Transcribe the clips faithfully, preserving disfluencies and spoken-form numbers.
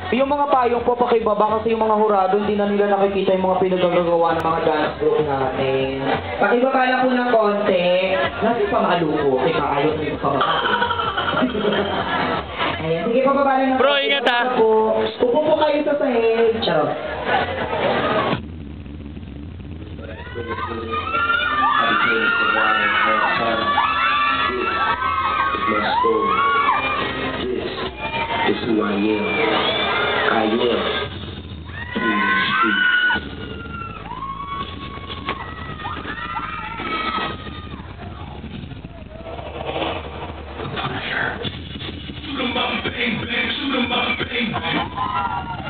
Yung mga payong po pakibaba kasi yung mga hurado hindi na nila nakikita yung mga pinagagawa ng mga dance group natin. Pakibaba lang po ng konti. Nasa pamaluko. Teka, ayaw ko yung pamakain. Ayan, sige pababa lang ng Bro, ingat ha. Upo po kayo sa sahig. Charot. This is who I am. I am in the street. The Punisher. Shoot 'em up, bang, bang, shoot 'em up, bang, bang.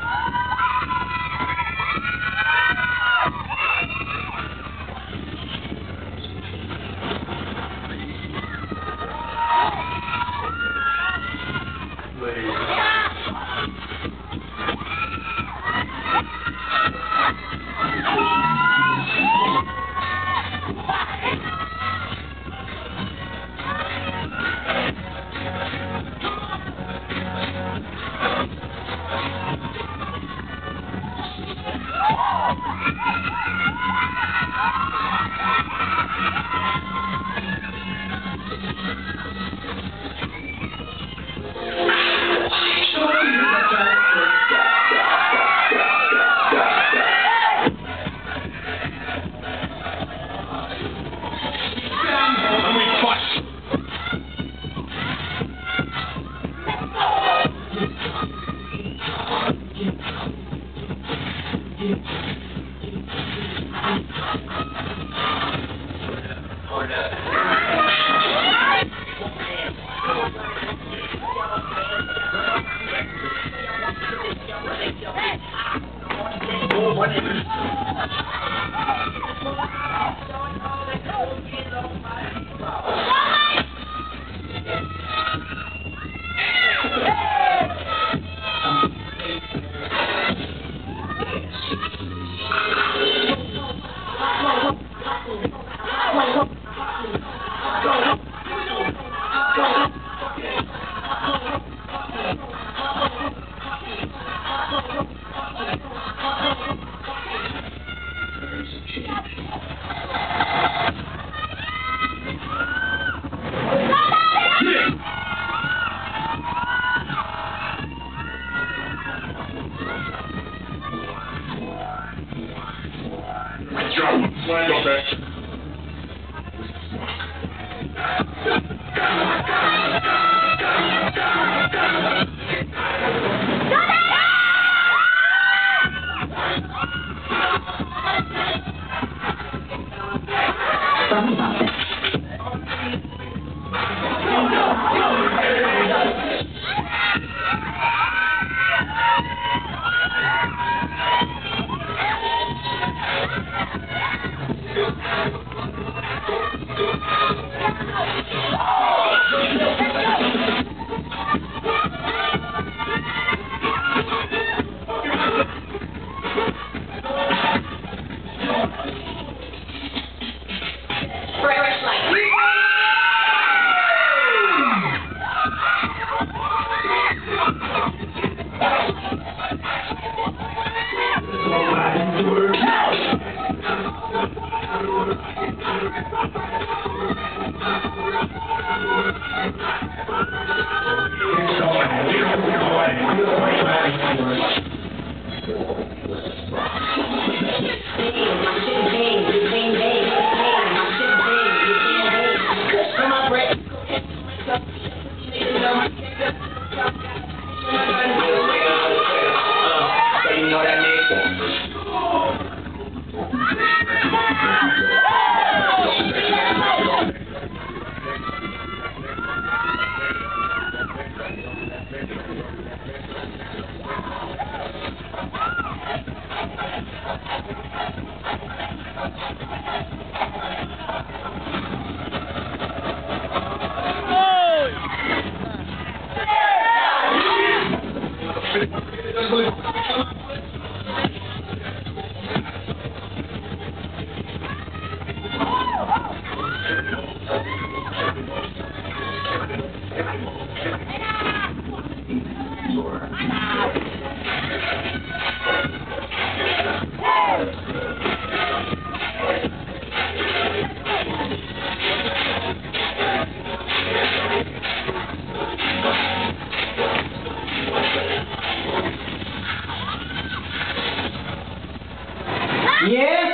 Yes!